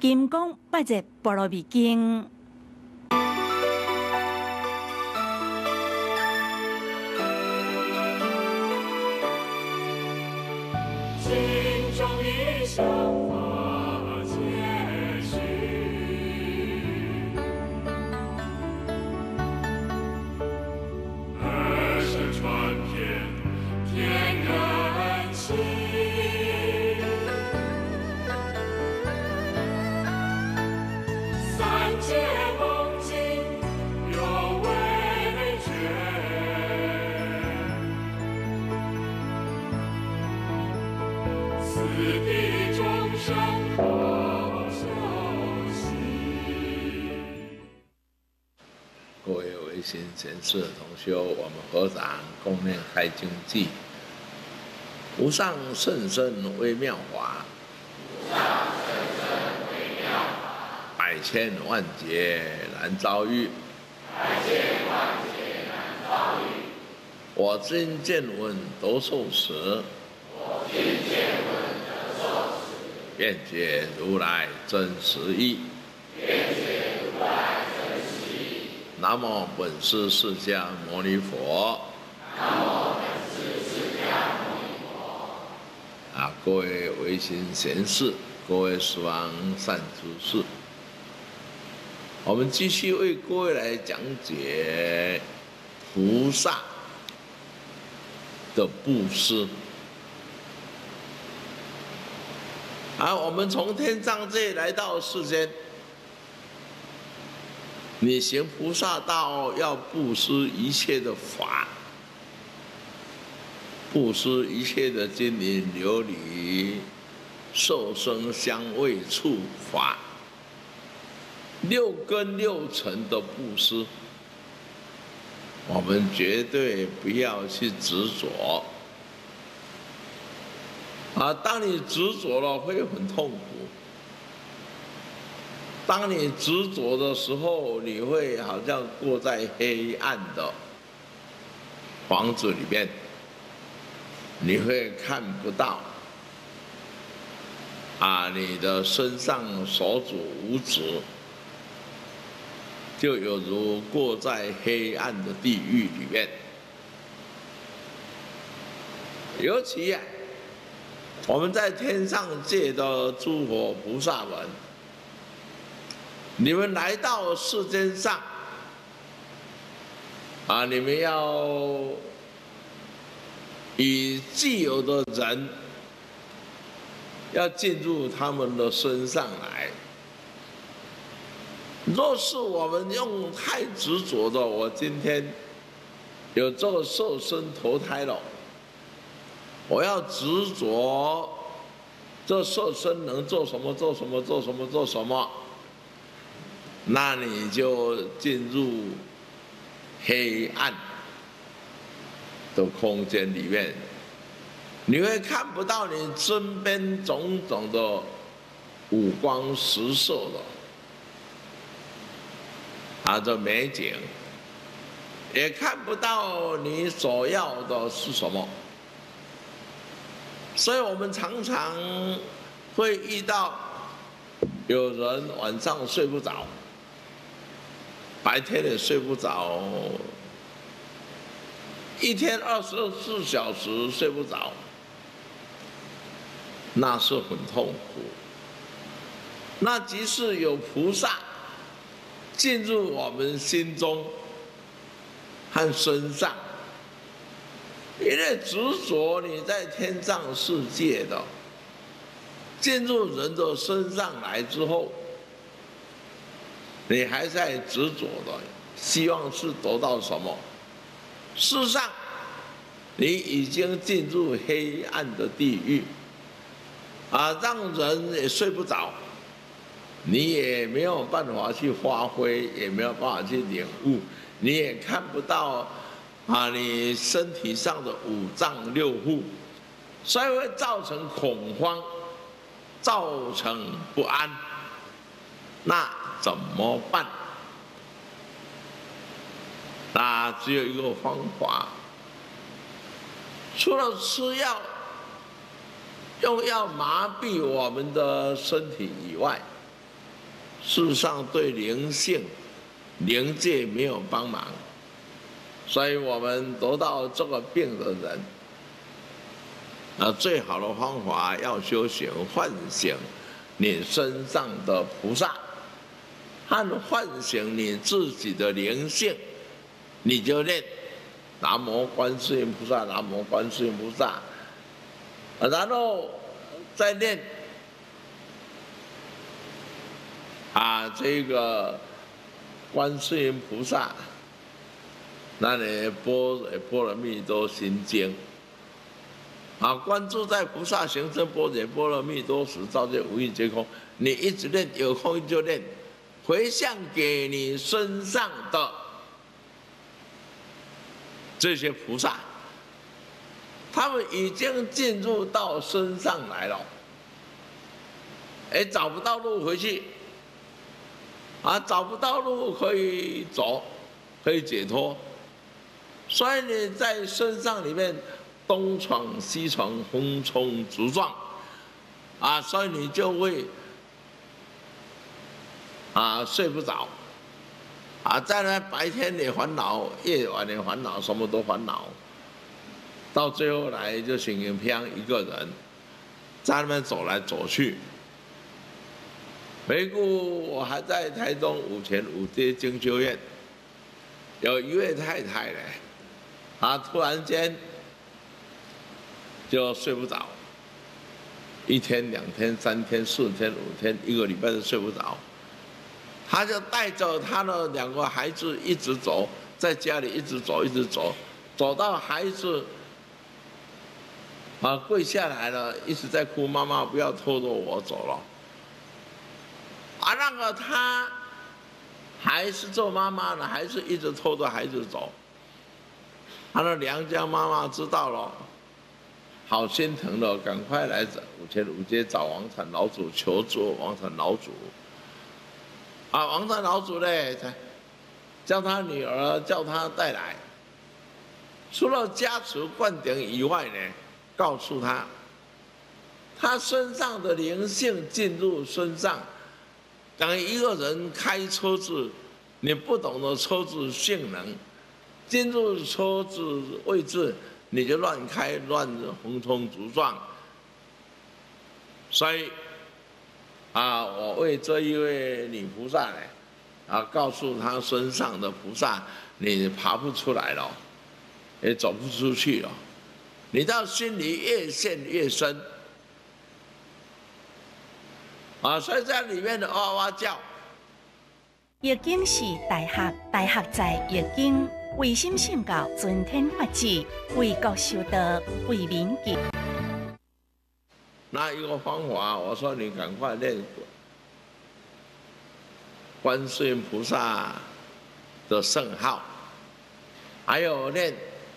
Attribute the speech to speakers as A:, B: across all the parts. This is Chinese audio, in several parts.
A: 金刚拜者波罗蜜经。
B: 心中一想法皆虚，儿声传遍天人心。三界梦境犹未觉，此地众生好修习。
C: 各位维新贤士同修，我们合掌共念开经偈：无上甚深微妙法，百千万劫难遭遇。我今见闻得受持，愿解如来真实义。南无本师释迦牟尼佛。各位维新贤士，各位十方善知识，我们继续为各位来讲解菩萨的布施。我们从天上界来到世间，你行菩萨道要布施一切的法，布施一切的金银琉璃、受生香味触法，六根六尘的布施，我们绝对不要去执着。当你执着了，会很痛苦。当你执着的时候，你会好像过在黑暗的房子里面，你会看不到你的身上手足无指，就有如过在黑暗的地狱里面。尤其我们在天上界的诸佛菩萨们，你们来到世间上，你们要以既有的人，要进入他们的身上来。若是我们用太执着的，我今天有这个受身投胎了，我要执着这受身能做什么做什么做什么做什么，那你就进入黑暗的空间里面，你会看不到你身边种种的五光十色的这美景，也看不到你所要的是什么。所以我们常常会遇到有人晚上睡不着，白天也睡不着，一天24小时睡不着，那是很痛苦。那即是有菩萨进入我们心中和身上，因为执着你在天上世界的，进入人的身上来之后，你还在执着的，希望是得到什么？事实上，你已经进入黑暗的地狱，让人也睡不着，你也没有办法去发挥，也没有办法去领悟，你也看不到你身体上的五脏六腑，所以会造成恐慌，造成不安。那怎么办？那只有一个方法，除了吃药，用药麻痹我们的身体以外， 事实上对灵性、灵界没有帮忙，所以我们得到这个病的人，最好的方法要修行，唤醒你身上的菩萨，和唤醒你自己的灵性，你就念南无观世音菩萨，南无观世音菩萨，然后再念这个观世音菩萨，那你般若蜜多心经，关注在菩萨行深般若波罗蜜多时，照见五蕴皆空。你一直念，有空就念，回向给你身上的这些菩萨，他们已经进入到身上来了，找不到路回去，找不到路可以走，可以解脱，所以你在身上里面东闯西闯，横冲直撞，所以你就会睡不着，在那白天你烦恼，夜晚你烦恼，什么都烦恼，到最后来就形影不离一个人，在那边走来走去。回顾我还在台东五前五街精修院，有一位太太呢，突然间就睡不着，1天、2天、3天、4天、5天，1个礼拜都睡不着。他就带着他的2个孩子一直走，在家里一直走，一直走，走到孩子跪下来了，一直在哭，妈妈不要拖着我走了。那个他还是做妈妈呢，还是一直拖着孩子走。他的娘家妈妈知道了，好心疼的，赶快来五前五街找王禅老祖求助。王禅老祖，王禅老祖呢，叫他女儿叫他带来，除了加持灌顶以外呢，告诉他，他身上的灵性进入身上。当一个人开车子，你不懂得车子性能，进入车子位置，你就乱开乱横冲直撞。所以我为这一位女菩萨呢，告诉她身上的菩萨，你爬不出来了，也走不出去了，你到心里越陷越深。所以在里面的哇哇叫。
A: 易经是大学在易经，唯心信教，尊天法旨，为国修道，为民敬。
C: 那一个方法，我说你赶快念观世音菩萨的圣号，还有念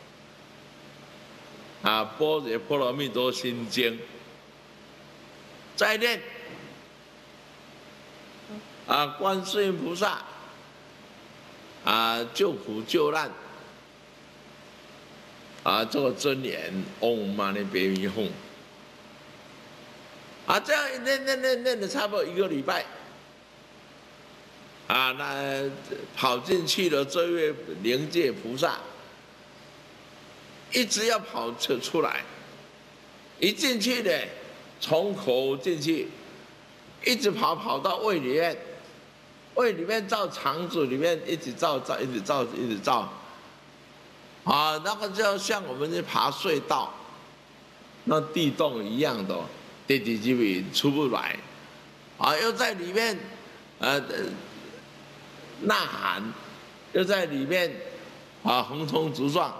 C: 般若波罗蜜多心经，再念观世音菩萨救苦救难这个真言唵嘛呢呗咪吽这样念了差不多1个礼拜那跑进去了这位灵界菩萨一直要跑出来，一进去呢从口进去，一直跑到胃里面。胃里面照肠子里面一直照，那个就像我们去爬隧道，那地洞一样的，滴滴几笔出不来，又在里面呐喊，又在里面横冲直撞，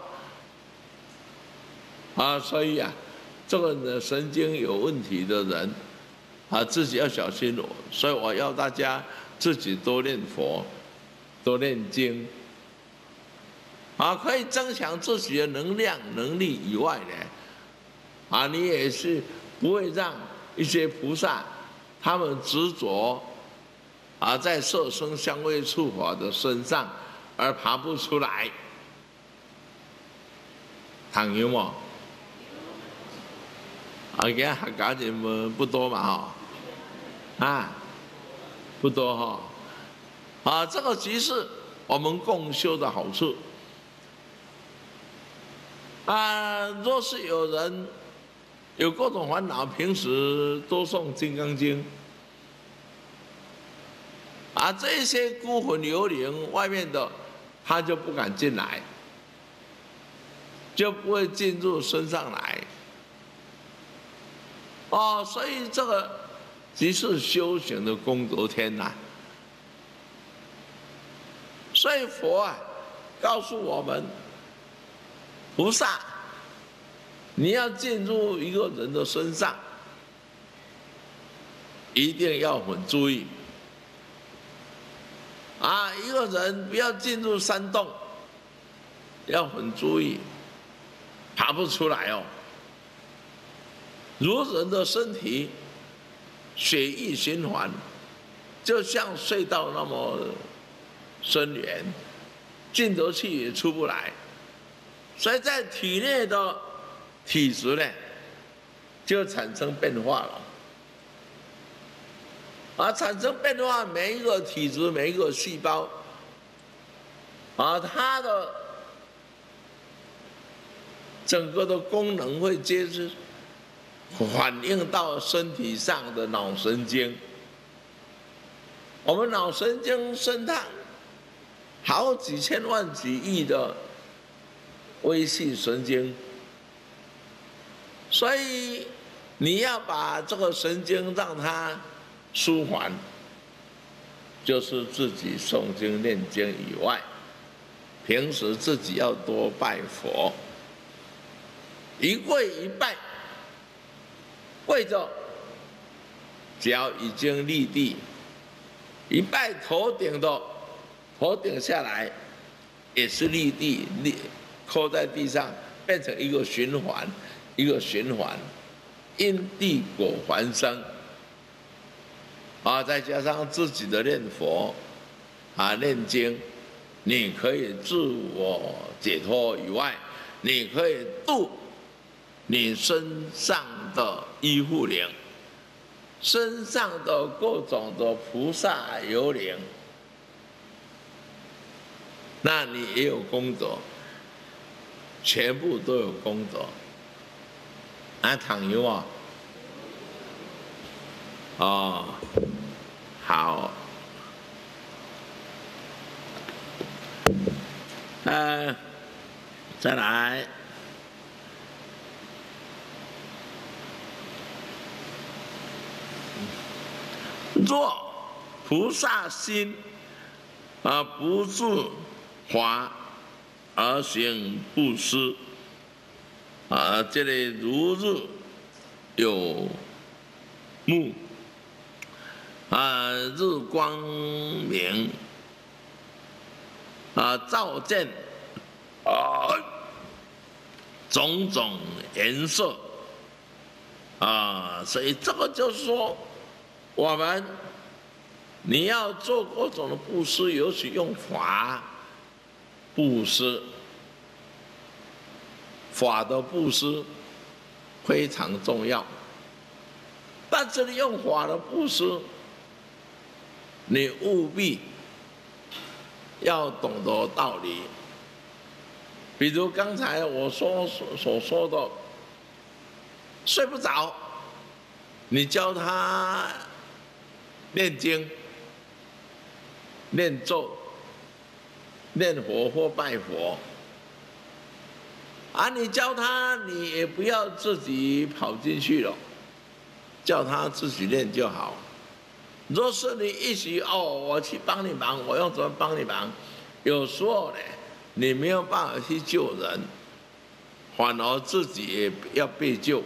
C: 所以这个神经有问题的人自己要小心哦。所以我要大家自己多念佛，多念经，可以增强自己的能量能力以外呢，你也是不会让一些菩萨他们执着在色声香味触法的身上而爬不出来。唐有冇？而家客家人不多嘛不多哈。这个即是我们共修的好处。若是有人有各种烦恼，平时多诵《金刚经》，这些孤魂幽灵外面的，他就不敢进来，就不会进入身上来。所以这个即是修行的功德天呐。所以佛告诉我们，菩萨，你要进入一个人的身上，一定要很注意。一个人不要进入山洞，要很注意，爬不出来哦。如人的身体血液循环，就像隧道那么深远，进得去也出不来，所以在体内的体质呢，就产生变化了。产生变化，每一个体质，每一个细胞，它的整个的功能会接着反映到身体上的脑神经。我们脑神经生态好几千万几亿的微细神经，所以你要把这个神经让它舒缓，就是自己诵经念经以外，平时自己要多拜佛，一跪一拜，跪着脚已经立地，一拜头顶下来也是立地，扣在地上，变成一个循环，因地果还生。再加上自己的念佛念经，你可以自我解脱以外，你可以度你身上的依附灵，身上的各种的菩萨幽灵，那你也有功德，全部都有功德。唐游好，再来，若菩萨心不自华而行布施，这里如日有目，日光明，照见种种颜色，所以这个就是说，你要做各种的布施，尤其用法布施，法的布施非常重要。但是你用法的布施，你务必要懂得道理。比如刚才我所说的，睡不着，你教他念经、念咒、念佛或拜佛，你教他，你也不要自己跑进去了，叫他自己练就好。若是你一起我去帮你忙，我要怎么帮你忙？有时候呢，你没有办法去救人，反而自己也要被救。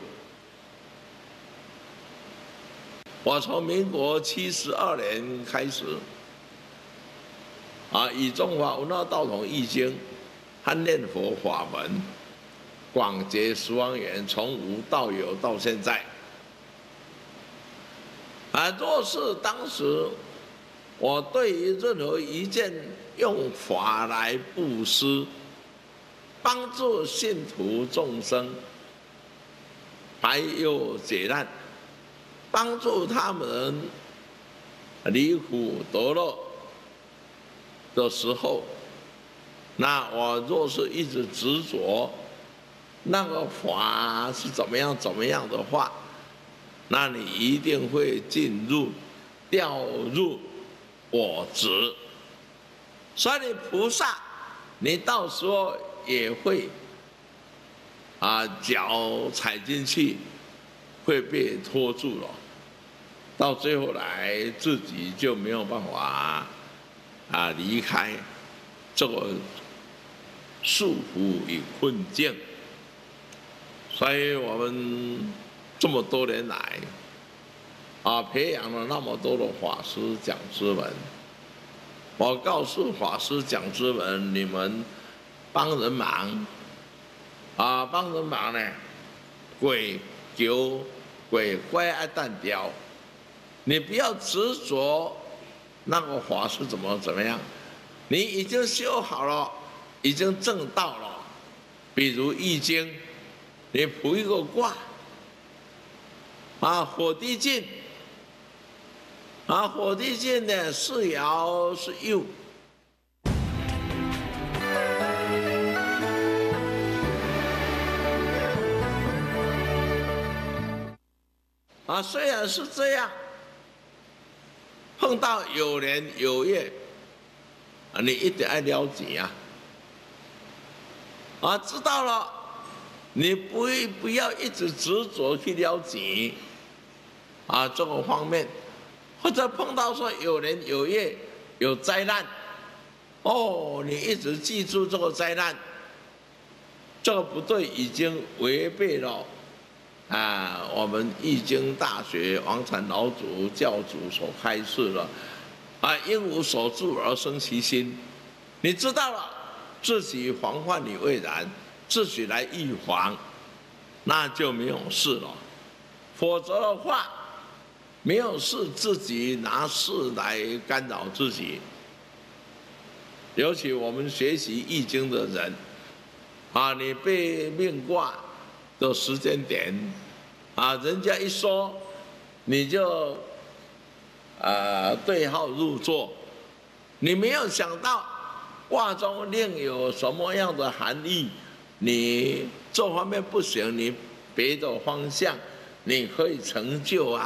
C: 我从民国72年开始，以中华文化道统易经和念佛法门广结十方缘，从无到有到现在。若是当时我对于任何一件用法来布施，帮助信徒众生排忧解难，帮助他们离苦得乐的时候，那我若是一直执着那个法是怎么样的话，那你一定会掉入我执。所以你菩萨，你到时候也会脚踩进去，会被拖住了，到最后来自己就没有办法离开这个束缚与困境。所以我们这么多年来培养了那么多的法师讲支文，我告诉法师讲支文，你们帮人忙帮人忙呢，鬼求鬼乖爱淡掉，你不要执着那个法是怎么样，你已经修好了，已经证到了。比如易经，你卜一个卦火地进火地进呢是爻是右。虽然是这样，碰到有年有月你一定要了解知道了，你不要一直执着去了解这个方面，或者碰到说有年有月有灾难，你一直记住这个灾难，这个不对，已经违背了我们易经大学王禅老祖教主所开示了因无所住而生其心。你知道了，自己防患于未然，自己来预防，那就没有事了。否则的话，没有事，自己拿事来干扰自己。尤其我们学习易经的人你背命卦的时间点人家一说你就对号入座，你没有想到卦中另有什么样的含义，你这方面不行，你别的方向你可以成就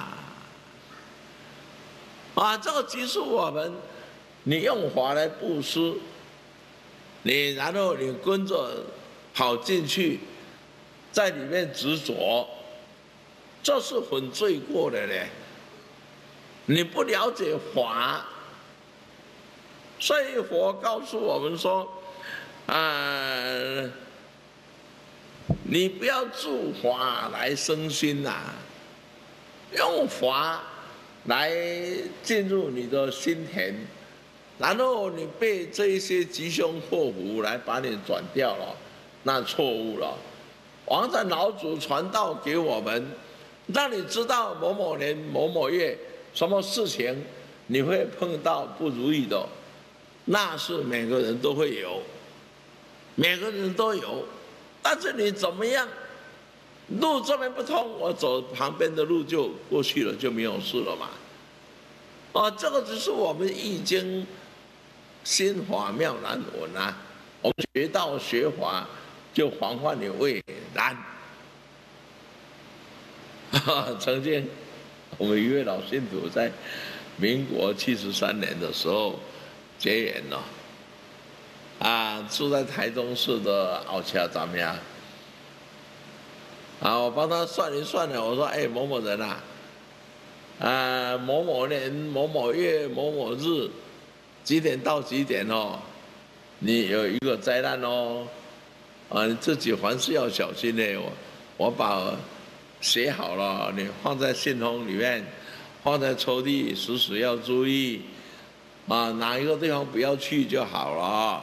C: 这个即是我们你用法来布施，然后你跟着跑进去，在里面执着，这是很罪过的嘞。你不了解法，所以佛告诉我们说你不要助法来生心用法来进入你的心田，然后你被这一些吉凶祸福来把你转掉了，那错误了。王禅老祖传道给我们，让你知道某某年某某月什么事情你会碰到不如意的，那是每个人都会有，每个人都有。但是你怎么样，路这边不通，我走旁边的路就过去了，就没有事了嘛。这个只是我们易经心法妙难闻我们学道学法就防患于未然。曾经我们一位老信徒在民国73年的时候结缘了住在台中市的奥恰站呀我帮他算一算呢，我说某某人某某年某某月某某日几点到几点你有一个灾难你自己凡事要小心的。我把写好了，你放在信封里面，放在抽屉，时时要注意哪一个地方不要去就好了。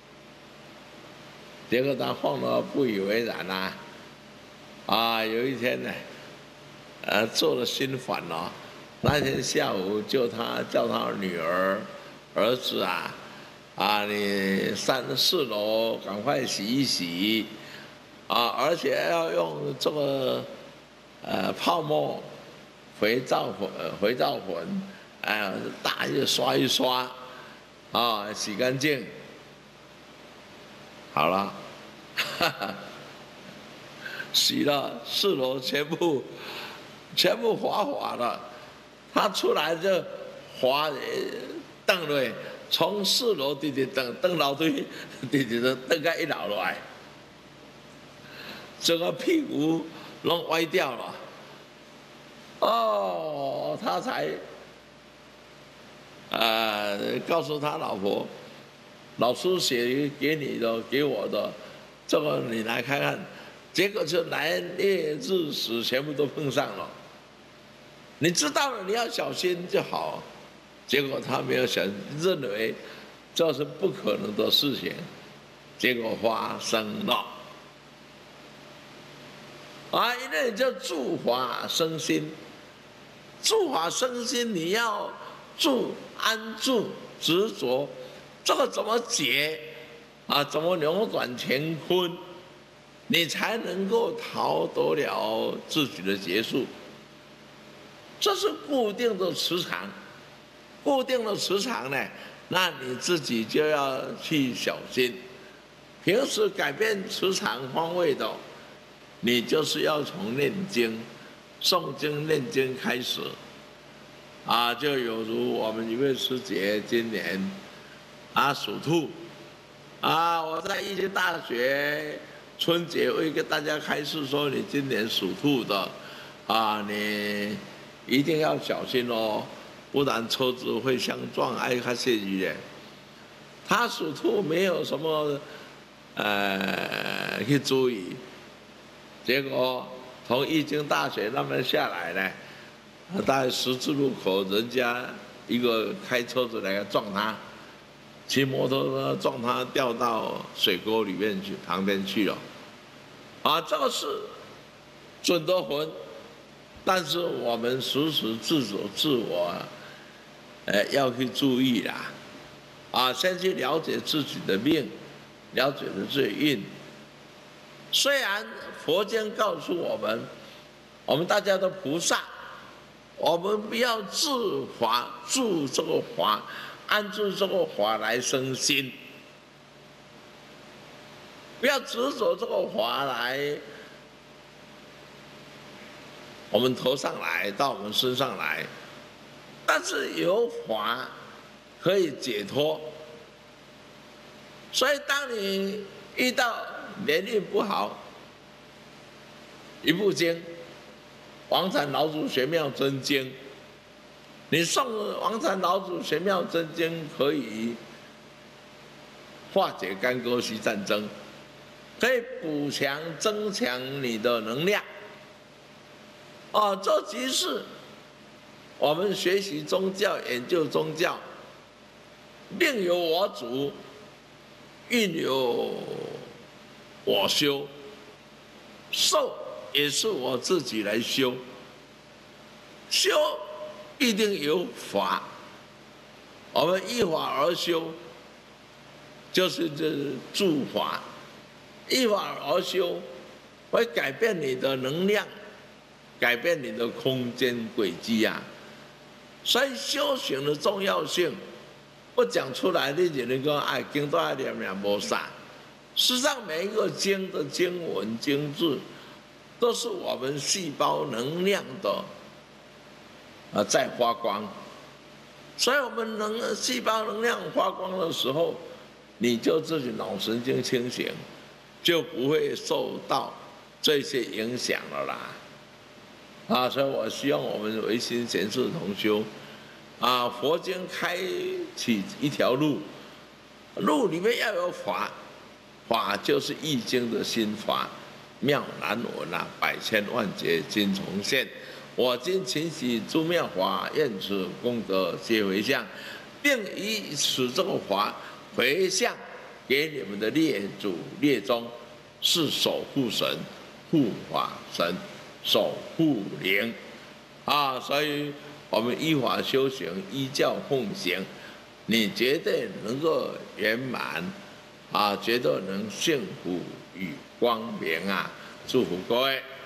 C: 结果他放了不以为然有一天呢做了心烦了，那天下午叫他女儿儿子你4楼赶快洗一洗而且要用这个泡沫肥皂粉大叶刷一刷，啊，洗干净，好了，洗了4楼全部滑滑了，他出来就滑蹬了，从4楼直直蹬楼梯，直直蹬到1楼来，整个屁股拢歪掉了。哦，他才告诉他老婆，老师写给你的，给我的，这个你来看看。结果就来烈日时全部都碰上了。你知道了，你要小心就好。结果他没有想，认为这是不可能的事情，结果发生了。因为叫住法生心，住法生心，你要住安住执着，这个怎么解怎么扭转乾坤，你才能够逃得了自己的结束。这是固定的磁场，固定的磁场呢，那你自己就要去小心。平时改变磁场方位的，你就是要从念经、诵经、念经开始。就有如我们一位师姐今年属兔，我在义经大学春节会跟大家开示说，你今年属兔的你一定要小心哦，不然车子会相撞，较涉于的。他属兔没有什么去注意，结果从义经大学那边下来呢，在十字路口，人家一个开车子来撞他，骑摩托车撞他，掉到水沟里面去，旁边去了。这个是准得魂，但是我们时时自我要去注意啦。先去了解自己的命，了解自己的运。虽然佛经告诉我们大家的菩萨，我们不要自法住这个法，按住这个法来生心，不要执着这个法来我们头上来，到我们身上来。但是有法可以解脱，所以当你遇到年运不好，一部经王禅老祖玄妙真经，你诵王禅老祖玄妙真经，可以化解干戈西战争，可以补强增强你的能量。这即是我们学习宗教、研究宗教，命由我主，运由我修，受也是我自己来修，修一定有法，我们依法而修，就是这助法，依法而修会改变你的能量，改变你的空间轨迹所以修行的重要性不讲出来，你就能够经都爱念念无啥。事实上，每一个经的经文经字，都是我们细胞能量的在发光。所以我们细胞能量发光的时候，你就自己脑神经清醒，就不会受到这些影响了啦。所以我希望我们唯心贤士同修佛经开启一条路，路里面要有法，法就是易经的心法，妙难闻百千万劫今重现。我今勤习诸妙法，愿此功德皆回向，并以此这个法回向给你们的列祖列宗，是守护神、护法神、守护灵所以我们依法修行，依教奉行，你绝对能够圆满绝对能幸福与光明祝福各位。